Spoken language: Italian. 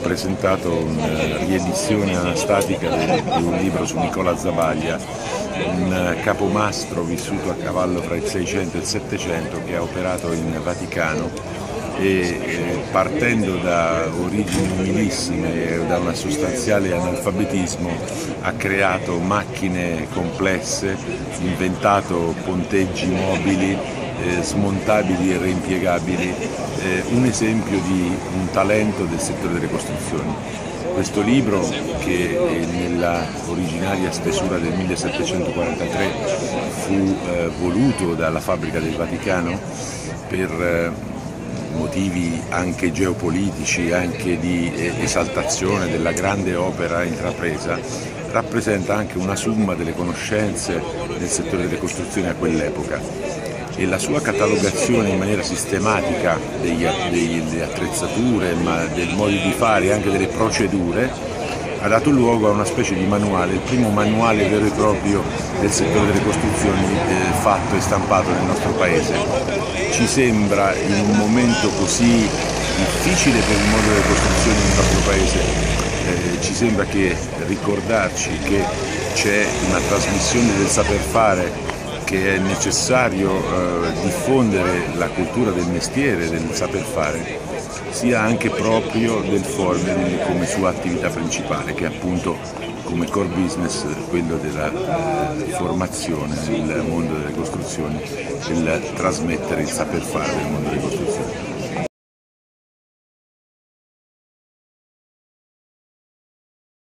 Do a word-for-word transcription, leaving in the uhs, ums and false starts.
presentato una riedizione anastatica di un libro su Nicola Zavaglia, un capomastro vissuto a cavallo fra il Seicento e il Settecento che ha operato in Vaticano e partendo da origini umilissime e da un sostanziale analfabetismo ha creato macchine complesse, inventato ponteggi mobili, eh, smontabili e reimpiegabili, eh, un esempio di un talento del settore delle costruzioni. Questo libro, che nella originaria stesura del millesettecentoquarantatré fu eh, voluto dalla Fabbrica del Vaticano per eh, motivi anche geopolitici, anche di esaltazione della grande opera intrapresa, rappresenta anche una somma delle conoscenze del settore delle costruzioni a quell'epoca e la sua catalogazione in maniera sistematica degli, delle attrezzature, ma del modo di fare e anche delle procedure ha dato luogo a una specie di manuale, il primo manuale vero e proprio del settore delle costruzioni eh, fatto e stampato nel nostro paese. Ci sembra, in un momento così difficile per il mondo delle costruzioni nel nostro paese, eh, ci sembra che ricordarci che c'è una trasmissione del saper fare, che è necessario eh, diffondere la cultura del mestiere, del saper fare, sia anche proprio del Formeri come sua attività principale, che è appunto come core business quello della eh, formazione nel mondo delle costruzioni, del trasmettere il saper fare del mondo delle costruzioni.